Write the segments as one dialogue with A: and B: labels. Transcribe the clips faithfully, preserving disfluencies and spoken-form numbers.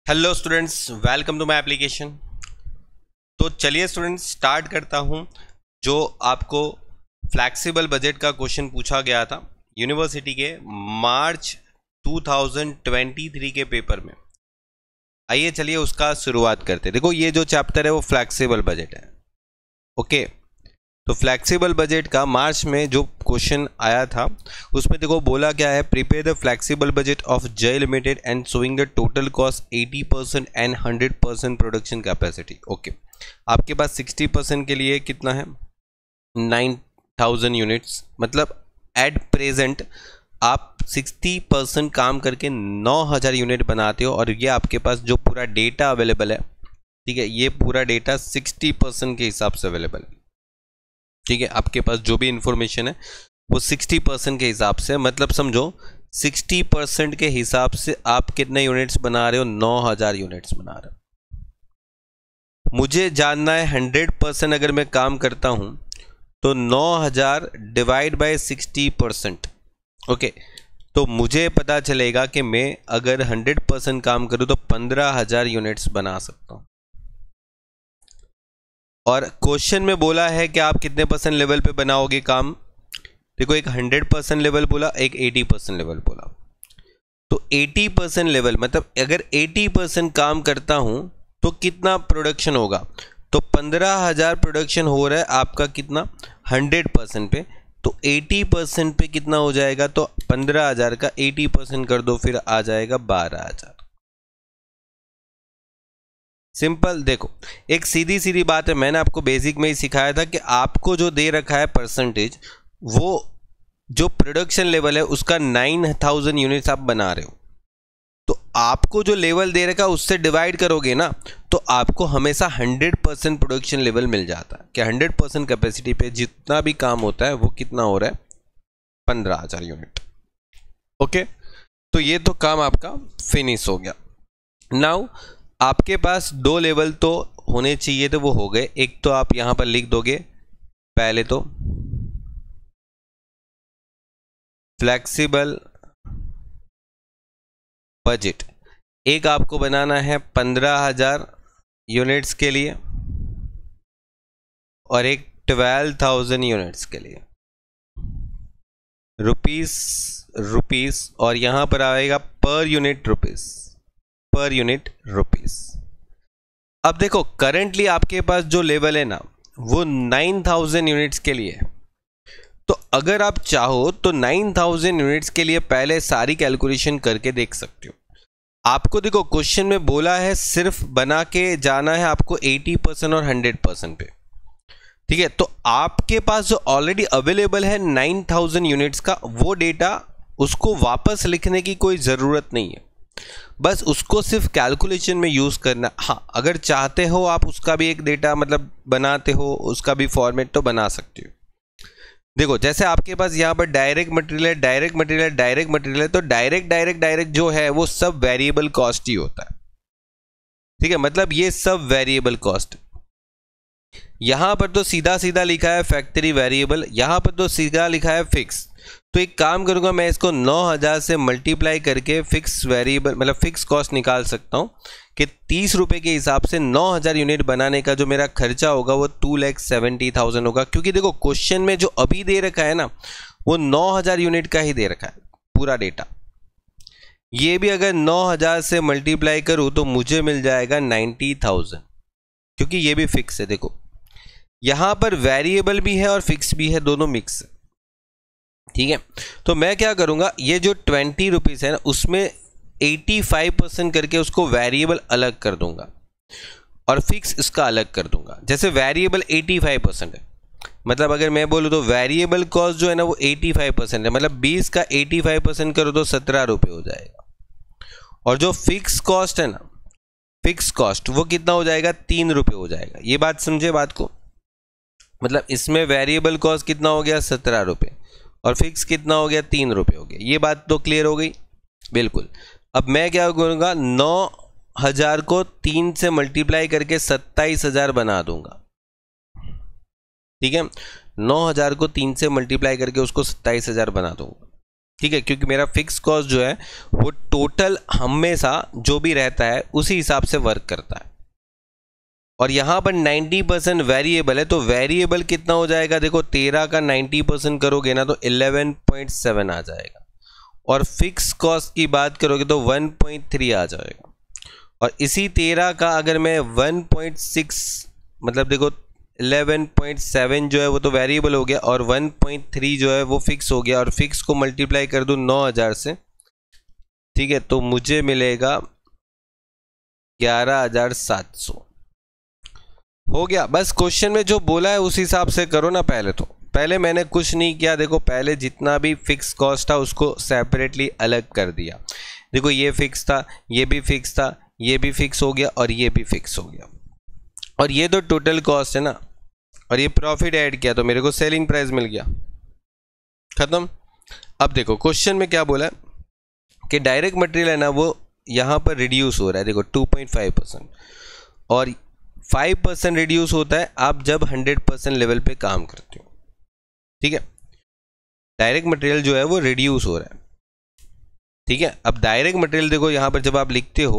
A: Hello students, welcome to my application. तो चलिए students start करता हूं। जो आपको फ्लैक्सिबल बजट का क्वेश्चन पूछा गया था यूनिवर्सिटी के मार्च दो हज़ार तेईस के पेपर में, आइए चलिए उसका शुरुआत करते हैं। देखो ये जो चैप्टर है वो फ्लैक्सिबल बजट है। ओके, तो फ्लैक्सिबल बजट का मार्च में जो क्वेश्चन आया था उसमें देखो बोला क्या है, prepare the flexible budget of Jay limited and showing the total cost अस्सी percent and hundred percent production capacity. Okay, आपके पास साठ परसेंट के लिए कितना है, नाइन थाउजेंड यूनिट्स। मतलब एट प्रेजेंट आप साठ परसेंट काम करके नौ हज़ार यूनिट बनाते हो, और ये आपके पास जो पूरा डेटा अवेलेबल है, ठीक है, ये पूरा डेटा साठ परसेंट के हिसाब से अवेलेबल है। ठीक है, आपके पास जो भी इंफॉर्मेशन है वो साठ परसेंट के हिसाब से, मतलब समझो साठ परसेंट के हिसाब से आप कितने यूनिट्स बना रहे हो, नौ हज़ार यूनिट्स बना रहे हो। मुझे जानना है हंड्रेड परसेंट अगर मैं काम करता हूं तो नौ हज़ार डिवाइड बाय साठ परसेंट। ओके, तो मुझे पता चलेगा कि मैं अगर हंड्रेड परसेंट काम करूं तो पंद्रह हज़ार यूनिट्स बना सकता हूं। और क्वेश्चन में बोला है कि आप कितने परसेंट लेवल पे बनाओगे काम। देखो, एक हंड्रेड परसेंट लेवल बोला, एक एटी परसेंट लेवल बोला। तो अस्सी परसेंट लेवल मतलब अगर अस्सी परसेंट काम करता हूं तो कितना प्रोडक्शन होगा, तो पंद्रह हज़ार प्रोडक्शन हो रहा है आपका कितना, हंड्रेड परसेंट पे। तो अस्सी परसेंट पे कितना हो जाएगा, तो पंद्रह हज़ार का अस्सी परसेंट कर दो, फिर आ जाएगा बारह हज़ार। सिंपल। देखो, एक सीधी सीधी बात है, मैंने आपको बेसिक में ही सिखाया था कि आपको जो दे रखा है परसेंटेज, वो जो प्रोडक्शन लेवल है उसका नाइन थाउजेंड यूनिट्स आप बना रहे हो, तो आपको जो लेवल दे रखा है उससे डिवाइड करोगे ना, तो आपको हमेशा हंड्रेड परसेंट प्रोडक्शन लेवल मिल जाता है कि हंड्रेड परसेंट कैपेसिटी पे जितना भी काम होता है वो कितना हो रहा है, पंद्रह हज़ार यूनिट। ओके, तो ये तो काम आपका फिनिश हो गया। नाउ आपके पास दो लेवल तो होने चाहिए, तो वो हो गए। एक तो आप यहां पर लिख दोगे पहले तो फ्लेक्सिबल बजट, एक आपको बनाना है पंद्रह हज़ार यूनिट्स के लिए और एक ट्वेल्व थाउजेंड यूनिट्स के लिए, रुपीस रुपीस और यहां पर आएगा per unit rupees, per unit rupees. अब देखो, करंटली आपके पास जो लेवल है ना वो नाइन थाउजेंड यूनिट्स के लिए है। तो अगर आप चाहो तो नाइन थाउजेंड यूनिट्स के लिए पहले सारी कैलकुलेशन करके देख सकते हो। आपको देखो क्वेश्चन में बोला है सिर्फ बना के जाना है आपको अस्सी परसेंट और हंड्रेड परसेंट पे। ठीक है, तो आपके पास जो ऑलरेडी अवेलेबल है नाइन थाउजेंड यूनिट्स का वो डेटा, उसको वापस लिखने की कोई ज़रूरत नहीं है, बस उसको सिर्फ कैलकुलेशन में यूज़ करना। हाँ, अगर चाहते हो आप उसका भी एक डेटा मतलब बनाते हो, उसका भी फॉर्मेट तो बना सकते हो। देखो, जैसे आपके पास यहाँ पर डायरेक्ट मटेरियल है, डायरेक्ट मटेरियल है, डायरेक्ट मटेरियल है, तो डायरेक्ट डायरेक्ट डायरेक्ट जो है वो सब वेरिएबल कॉस्ट ही होता है। ठीक है, मतलब ये सब वेरिएबल कॉस्ट। यहाँ पर तो सीधा सीधा लिखा है फैक्ट्री वेरिएबल, यहाँ पर तो सीधा लिखा है फिक्स। तो एक काम करूंगा, मैं इसको नौ हज़ार से मल्टीप्लाई करके फिक्स वेरिएबल मतलब फिक्स कॉस्ट निकाल सकता हूं कि तीस रुपए के हिसाब से नौ हज़ार यूनिट बनाने का जो मेरा खर्चा होगा वो टू लैख सेवेंटी थाउजेंड होगा। क्योंकि देखो क्वेश्चन में जो अभी दे रखा है ना वो नौ हज़ार यूनिट का ही दे रखा है पूरा डेटा। ये भी अगर नौ हज़ार से मल्टीप्लाई करूँ तो मुझे मिल जाएगा नाइन्टी थाउजेंड, क्योंकि ये भी फिक्स है। देखो, यहां पर वेरिएबल भी है और फिक्स भी है, दोनों मिक्स है। ठीक है, तो मैं क्या करूंगा, ये जो ट्वेंटी रुपीज है ना उसमें एटी फाइव परसेंट करके उसको वेरिएबल अलग कर दूंगा और फिक्स इसका अलग कर दूंगा। जैसे वेरिएबल एटी फाइव परसेंट है, मतलब अगर मैं बोलूँ तो वेरिएबल कॉस्ट जो है ना वो एटी फाइव परसेंट है, मतलब बीस का एटी फाइव परसेंट करो तो सत्रह रुपये हो जाएगा। और जो फिक्स कॉस्ट है ना, फिक्स कॉस्ट वो कितना हो जाएगा, तीन रुपये हो जाएगा। ये बात समझे बात को, मतलब इसमें वेरिएबल कॉस्ट कितना हो गया, सत्रह रुपये, और फिक्स कितना हो गया, तीन रुपये हो गया। ये बात तो क्लियर हो गई बिल्कुल। अब मैं क्या करूँगा, नौ हज़ार को तीन से मल्टीप्लाई करके सत्ताईस हज़ार बना दूंगा। ठीक है, नौ हज़ार को तीन से मल्टीप्लाई करके उसको सत्ताईस हज़ार बना दूंगा। ठीक है, क्योंकि मेरा फिक्स कॉस्ट जो है वो टोटल हमेशा जो भी रहता है उसी हिसाब से वर्क करता है। और यहाँ पर नब्बे परसेंट वेरिएबल है, तो वेरिएबल कितना हो जाएगा, देखो तेरह का नब्बे परसेंट करोगे ना तो ग्यारह पॉइंट सात आ जाएगा, और फिक्स कॉस्ट की बात करोगे तो एक पॉइंट तीन आ जाएगा। और इसी तेरह का अगर मैं एक पॉइंट छह मतलब देखो ग्यारह पॉइंट सात जो है वो तो वेरिएबल हो गया, और एक पॉइंट तीन जो है वो फिक्स हो गया, और फिक्स को मल्टीप्लाई कर दूं नौ हज़ार से, ठीक है, तो मुझे मिलेगा ग्यारह हज़ार सात सौ। हो गया। बस क्वेश्चन में जो बोला है उस हिसाब से करो ना। पहले तो पहले मैंने कुछ नहीं किया, देखो पहले जितना भी फिक्स कॉस्ट था उसको सेपरेटली अलग कर दिया। देखो ये फिक्स था, ये भी फिक्स था, ये भी फिक्स हो गया, और ये भी फिक्स हो गया, और ये तो टोटल कॉस्ट है ना, और ये प्रॉफिट ऐड किया तो मेरे को सेलिंग प्राइस मिल गया, खत्म। अब देखो क्वेश्चन में क्या बोला है कि डायरेक्ट मटेरियल है ना वो यहाँ पर रिड्यूस हो रहा है, देखो टू पॉइंट फाइव परसेंट, और फाइव परसेंट रिड्यूस होता है आप जब हंड्रेड परसेंट लेवल पे काम करते हो, ठीक है। डायरेक्ट मटेरियल जो है वो रिड्यूस हो रहा है, ठीक है। अब डायरेक्ट मटेरियल देखो यहाँ पर जब आप लिखते हो,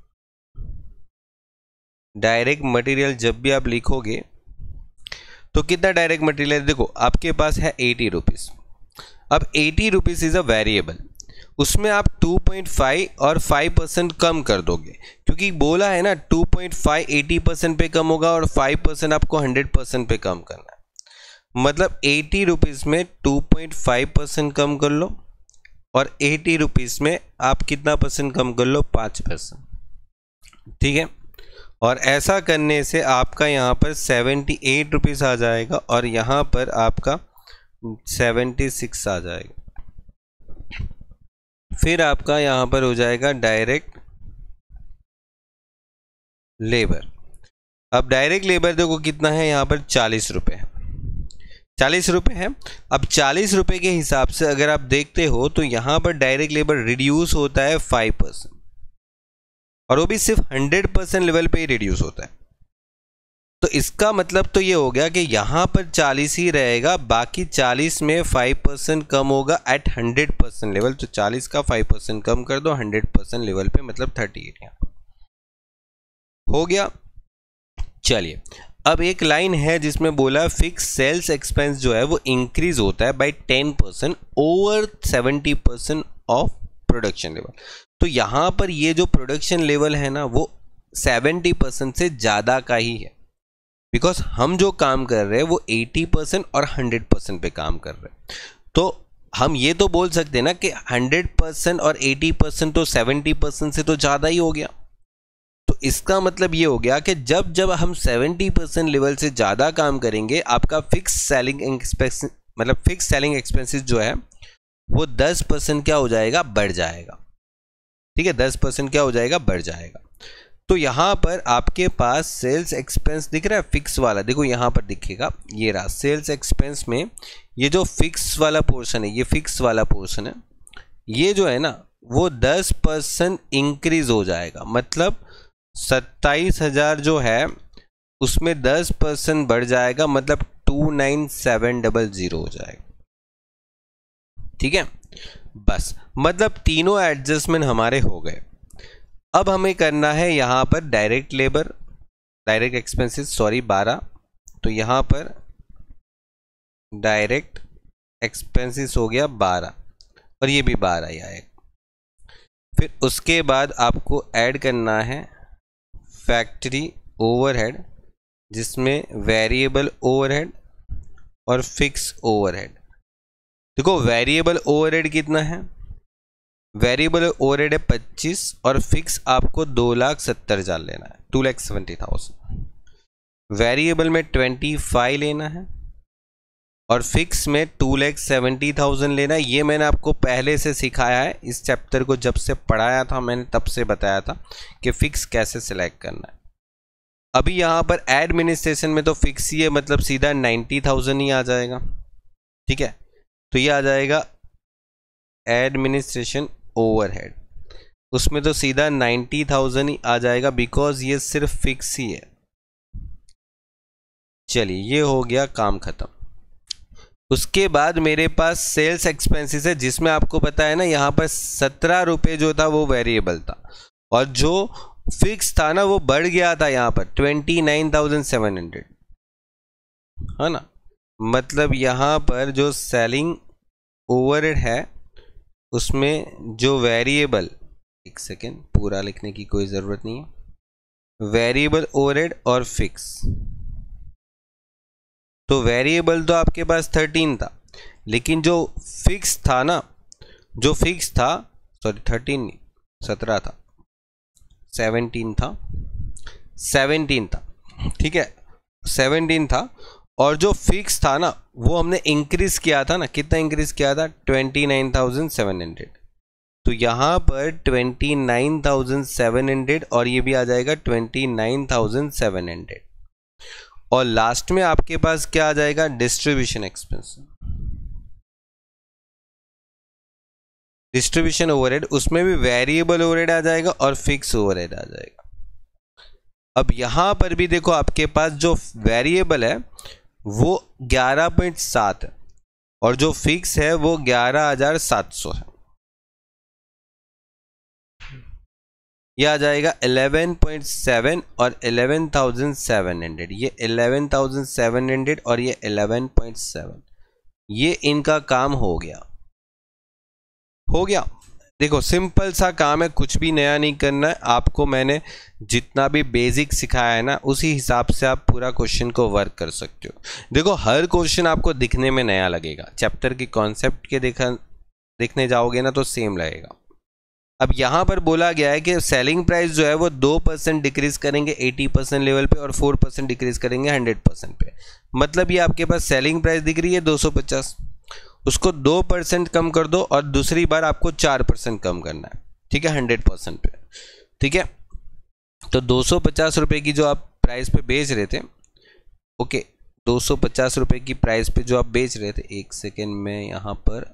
A: डायरेक्ट मटेरियल जब भी आप लिखोगे तो कितना डायरेक्ट मटेरियल है, देखो आपके पास है एटी रुपीज़। अब eighty rupees is a variable, उसमें आप टू पॉइंट फाइव और फाइव परसेंट कम कर दोगे, क्योंकि बोला है ना टू पॉइंट फाइव अस्सी परसेंट पे कम होगा और फाइव परसेंट आपको हंड्रेड परसेंट पे कम करना है। मतलब एटी रुपीज़ में टू पॉइंट फाइव परसेंट कम कर लो, और एटी रुपीज़ में आप कितना परसेंट कम कर लो, पाँच परसेंट, ठीक है। और ऐसा करने से आपका यहाँ पर सेवेंटी एट रुपीज़ आ जाएगा, और यहाँ पर आपका सेवेंटी सिक्स आ जाएगा। फिर आपका यहाँ पर हो जाएगा डायरेक्ट लेबर। अब डायरेक्ट लेबर देखो कितना है, यहाँ पर चालीस रुपये है, चालीस रुपये है। अब चालीस रुपये के हिसाब से अगर आप देखते हो तो यहाँ पर डायरेक्ट लेबर रिड्यूस होता है फाइव परसेंट, और वो भी सिर्फ हंड्रेड परसेंट लेवल पे ही रिड्यूस होता है। तो इसका मतलब तो ये हो गया कि यहाँ पर चालीस ही रहेगा, बाकी चालीस में फाइव परसेंट कम होगा एट हंड्रेड परसेंट लेवल। तो चालीस का फाइव परसेंट कम कर दो हंड्रेड परसेंट लेवल पे, मतलब थर्टी एट यहाँ हो गया। चलिए अब एक लाइन है जिसमें बोला फिक्स सेल्स एक्सपेंस जो है वो इंक्रीज होता है by ten percent over seventy percent of production level. तो यहाँ पर ये जो प्रोडक्शन लेवल है ना वो सेवेंटी परसेंट से ज़्यादा का ही है, बिकॉज हम जो काम कर रहे हैं वो एटी परसेंट और हंड्रेड परसेंट पे काम कर रहे हैं। तो हम ये तो बोल सकते हैं ना कि हंड्रेड परसेंट और एटी परसेंट तो सेवेंटी परसेंट से तो ज़्यादा ही हो गया। तो इसका मतलब ये हो गया कि जब जब हम सेवेंटी परसेंट लेवल से ज़्यादा काम करेंगे, आपका फिक्स सेलिंग एक्सपेंस मतलब फिक्स सेलिंग एक्सपेंसेस जो है वो दस परसेंट क्या हो जाएगा, बढ़ जाएगा, ठीक है। दस परसेंट क्या हो जाएगा, बढ़ जाएगा। तो यहाँ पर आपके पास सेल्स एक्सपेंस दिख रहा है फिक्स वाला, देखो यहाँ पर दिखेगा, ये रहा सेल्स एक्सपेंस में ये जो फिक्स वाला पोर्शन है, ये फिक्स वाला पोर्शन है, ये जो है ना वो दस परसेंट इंक्रीज हो जाएगा। मतलब सत्ताईस हजार जो है उसमें दस परसेंट बढ़ जाएगा, मतलब two nine seven double zero हो जाएगा, ठीक है। बस मतलब तीनों एडजस्टमेंट हमारे हो गए। अब हमें करना है यहाँ पर direct labour, direct expenses sorry बारह, तो यहाँ पर डायरेक्ट एक्सपेंसेस हो गया बारह, और ये भी बारह ही आएगा। फिर उसके बाद आपको ऐड करना है फैक्ट्री ओवरहेड, जिसमें वेरिएबल ओवरहेड और फिक्स ओवरहेड। देखो वेरिएबल ओवरहेड कितना है, वेरिएबल ओवरहेड है पच्चीस, और फिक्स आपको दो लाख सत्तर हजार लेना है, two lakh seventy thousand. Variable में ट्वेंटी फाइव लेना है, और फिक्स में टू लैख सेवेंटी थाउजेंड लेना है। ये मैंने आपको पहले से सिखाया है, इस चैप्टर को जब से पढ़ाया था मैंने तब से बताया था कि फिक्स कैसे सिलेक्ट करना है। अभी यहाँ पर एडमिनिस्ट्रेशन में तो फिक्स ही है, मतलब सीधा नाइन्टी थाउजेंड ही आ जाएगा, ठीक है। तो ये आ जाएगा एडमिनिस्ट्रेशन ओवरहेड, उसमें तो सीधा नाइन्टी थाउजेंड ही आ जाएगा, बिकॉज ये सिर्फ फिक्स ही है। चलिए ये हो गया काम खत्म। उसके बाद मेरे पास सेल्स एक्सपेंसेस है, जिसमें आपको पता है ना यहाँ पर सत्रह रुपये जो था वो वेरिएबल था, और जो फिक्स था ना वो बढ़ गया था यहाँ पर twenty nine thousand seven hundred, है ना। मतलब यहाँ पर जो सेलिंग ओवरहेड है उसमें जो वेरिएबल, एक सेकेंड, पूरा लिखने की कोई ज़रूरत नहीं है, वेरिएबल ओवरहेड और फिक्स। तो वेरिएबल तो आपके पास थर्टीन था, लेकिन जो फिक्स था ना, जो फिक्स था, सॉरी थर्टीन नहीं, सत्रह था, सेवनटीन था, सेवनटीन था, ठीक है, सेवनटीन था। और जो फिक्स था ना वो हमने इंक्रीज किया था ना, कितना इंक्रीज किया था, twenty nine thousand seven hundred. तो यहाँ पर twenty nine thousand seven hundred और ये भी आ जाएगा twenty nine thousand seven hundred. और लास्ट में आपके पास क्या आ जाएगा, डिस्ट्रीब्यूशन एक्सपेंस, डिस्ट्रीब्यूशन ओवरहेड, उसमें भी वेरिएबल ओवरहेड आ जाएगा और फिक्स ओवरहेड आ जाएगा। अब यहां पर भी देखो आपके पास जो वेरिएबल है वो ग्यारह पॉइंट सात है और जो फिक्स है वो ग्यारह हजार सात सौ है। यह आ जाएगा इलेवन पॉइंट सेवन और इलेवन थाउजेंड सेवन हंड्रेड, ये इलेवन थाउजेंड सेवन हंड्रेड और ये इलेवन पॉइंट सेवन, ये इनका काम हो गया, हो गया। देखो सिंपल सा काम है, कुछ भी नया नहीं करना है आपको। मैंने जितना भी बेसिक सिखाया है ना उसी हिसाब से आप पूरा क्वेश्चन को वर्क कर सकते हो। देखो हर क्वेश्चन आपको दिखने में नया लगेगा, चैप्टर के कॉन्सेप्ट के देखा देखने जाओगे ना तो सेम लगेगा। अब यहाँ पर बोला गया है कि सेलिंग प्राइस जो है वो दो परसेंट डिक्रीज करेंगे अस्सी परसेंट लेवल पे और फोर परसेंट डिक्रीज करेंगे हंड्रेड परसेंट पे। मतलब ये आपके पास सेलिंग प्राइस दिख रही है दो सौ पचास, उसको दो परसेंट कम कर दो और दूसरी बार आपको चार परसेंट कम करना है, ठीक है, हंड्रेड परसेंट पे, ठीक है। तो दो सौ पचास रुपये की जो आप प्राइस पे बेच रहे थे, ओके, दो सौ पचास रुपये की प्राइस पे जो आप बेच रहे थे, एक सेकेंड में यहाँ पर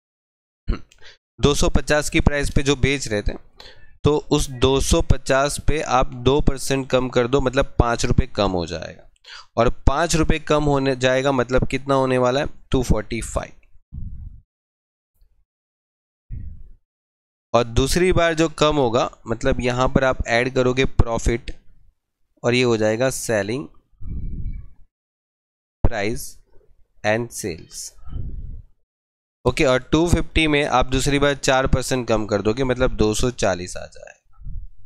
A: दो सौ पचास की प्राइस पे जो बेच रहे थे, तो उस दो सौ पचास पे आप दो परसेंट कम कर दो, मतलब पाँच रुपये कम हो जाएगा। और पाँच रुपये कम होने जाएगा मतलब कितना होने वाला है, टू फोर्टी फाइव। और दूसरी बार जो कम होगा मतलब यहाँ पर आप ऐड करोगे प्रॉफिट और ये हो जाएगा selling price and sales, okay. और टू फिफ्टी में आप दूसरी बार चार परसेंट कम कर दोगे, मतलब दो सौ चालीस आ जाएगा।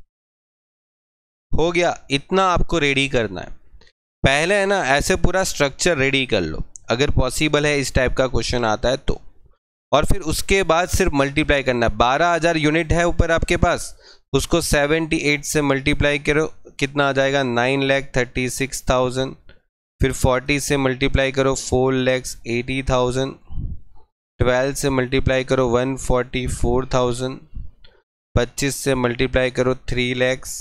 A: हो गया, इतना आपको रेडी करना है। पहले है ना ऐसे पूरा स्ट्रक्चर रेडी कर लो, अगर पॉसिबल है इस टाइप का क्वेश्चन आता है तो। और फिर उसके बाद सिर्फ मल्टीप्लाई करना है। बारह हजार यूनिट है ऊपर आपके पास, उसको सेवेंटी एट से मल्टीप्लाई करो, कितना आ जाएगा, nine lakh thirty six thousand. फिर फोर्टी से मल्टीप्लाई करो, four lakhs eighty thousand. Twelve से मल्टीप्लाई करो, वन फोर्टी फोर थाउजेंड। पच्चीस से मल्टीप्लाई करो, थ्री लैक्स।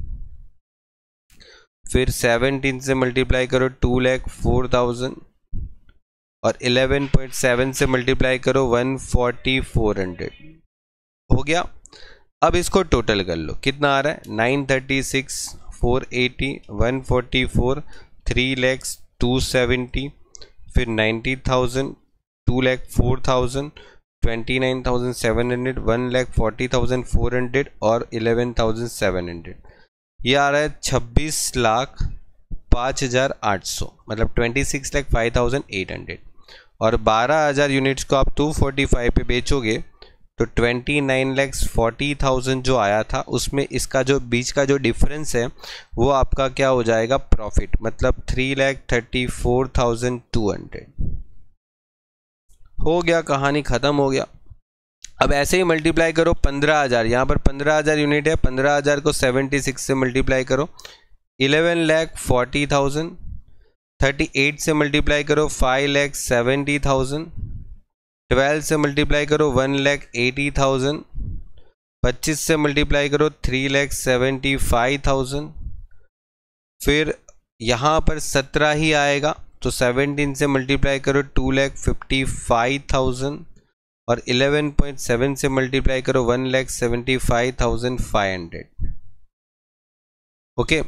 A: फिर सेवनटीन से मल्टीप्लाई करो, टू लैख फोर थाउजेंड। और इलेवन पॉइंट सेवन से मल्टीप्लाई करो, वन फोर्टी फोर हंड्रेड। हो गया। अब इसको टोटल कर लो, कितना आ रहा है, nine thirty six, four eighty, one forty four, three lakhs, two seventy, फिर ninety thousand, two lakh four thousand, twenty nine thousand seven hundred, one lakh forty thousand four hundred और इलेवन थाउजेंड सेवन हंड्रेड। ये आ रहा है छब्बीस लाख पाँच हज़ार आठ सौ, मतलब twenty six lakh five thousand eight hundred. और बारह हज़ार यूनिट्स को आप टू फोर्टी फाइव पे बेचोगे तो twenty nine lakhs forty thousand जो आया था उसमें इसका जो बीच का जो डिफरेंस है वो आपका क्या हो जाएगा, प्रॉफिट, मतलब three lakh thirty four thousand two hundred. हो गया, कहानी ख़त्म हो गया। अब ऐसे ही मल्टीप्लाई करो पंद्रह हज़ार, यहाँ पर पंद्रह हज़ार यूनिट है, पंद्रह हज़ार को सेवेंटी सिक्स से मल्टीप्लाई करो, eleven lakh forty thousand. Thirty eight से मल्टीप्लाई करो, five lakh seventy thousand. Twelve से मल्टीप्लाई करो, वन लैख एटी थाउजेंड। पच्चीस से मल्टीप्लाई करो, three lakh seventy five thousand. फिर यहाँ पर सत्रह ही आएगा तो सेवनटीन से मल्टीप्लाई करो, two lakh fifty five thousand. और इलेवन पॉइंट सेवन से मल्टीप्लाई करो, one lakh seventy five thousand five hundred. Okay,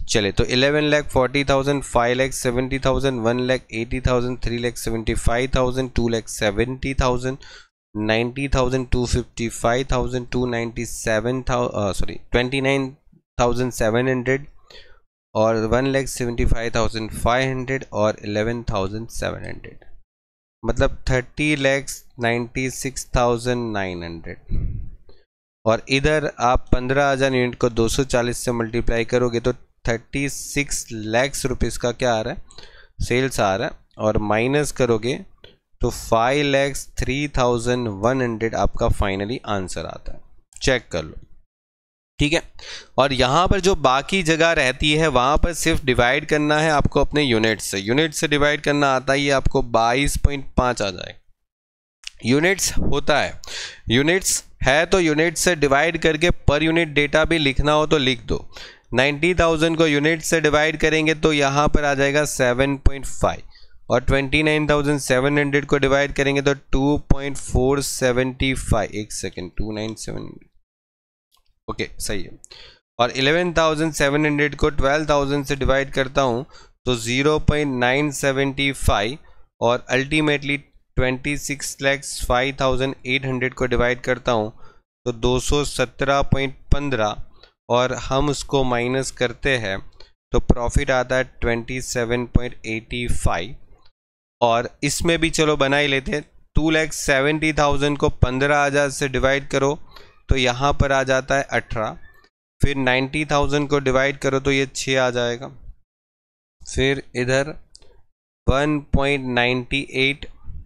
A: चले तो eleven lakh forty thousand, five lakh seventy thousand, one lakh eighty thousand, three lakh seventy five thousand, two lakh seventy thousand, ninety thousand, two fifty five thousand, two ninety seven thousand, sorry twenty nine thousand seven hundred, और one lakh seventy five thousand five hundred और eleven thousand seven hundred, मतलब thirty lakhs ninety six thousand nine hundred. और इधर आप पंद्रह हज़ार unit को दो सौ चालीस से मल्टीप्लाई करोगे तो थर्टी सिक्स लैक्स रुपीज़ का क्या आ रहा है, सेल्स आ रहा है, और माइनस करोगे तो five lakhs three thousand one hundred आपका फाइनली आंसर आता है। चेक कर लो, ठीक है। और यहाँ पर जो बाकी जगह रहती है वहाँ पर सिर्फ डिवाइड करना है आपको अपने यूनिट से, यूनिट से डिवाइड करना आता ही आपको बाईस पॉइंट पाँच आ जाए। यूनिट्स होता है, यूनिट्स है तो यूनिट से डिवाइड करके पर यूनिट डेटा भी लिखना हो तो लिख दो। नाइन्टी थाउजेंड को यूनिट से डिवाइड करेंगे तो यहाँ पर आ जाएगा सेवन पॉइंट फाइव, और twenty nine thousand seven hundred को डिवाइड करेंगे तो two point four seventy five, एक second, two nine seven, okay सही है। और इलेवन थाउजेंड सेवन हंड्रेड को ट्वेल्व थाउजेंड से डिवाइड करता हूँ तो zero point nine seventy five, और ultimately twenty six lakhs five thousand eight hundred को डिवाइड करता हूँ तो दो सौ सत्रह पॉइंट पंद्रह, और हम उसको माइनस करते हैं तो प्रॉफिट आता है twenty seven point eighty five. और इसमें भी चलो बना ही लेते हैं, टू लैक्स सेवेंटी थाउजेंड को पंद्रह हज़ार से डिवाइड करो तो यहाँ पर आ जाता है अठारह, फिर नाइन्टी थाउजेंड को डिवाइड करो तो ये छः आ जाएगा, फिर इधर वन पॉइंट नाइन्टी एट,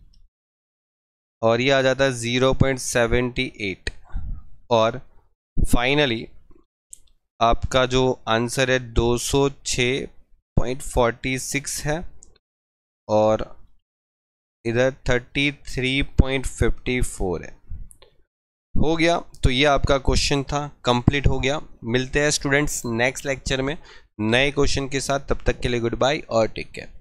A: और ये आ जाता है ज़ीरो पॉइंट सेवेंटी एट, और फाइनली आपका जो आंसर है दो सौ छः पॉइंट फोर्टी सिक्स है, और इधर thirty three point fifty four है। हो गया, तो ये आपका क्वेश्चन था, कंप्लीट हो गया। मिलते हैं स्टूडेंट्स नेक्स्ट लेक्चर में नए क्वेश्चन के साथ, तब तक के लिए गुड बाय और टेक केयर।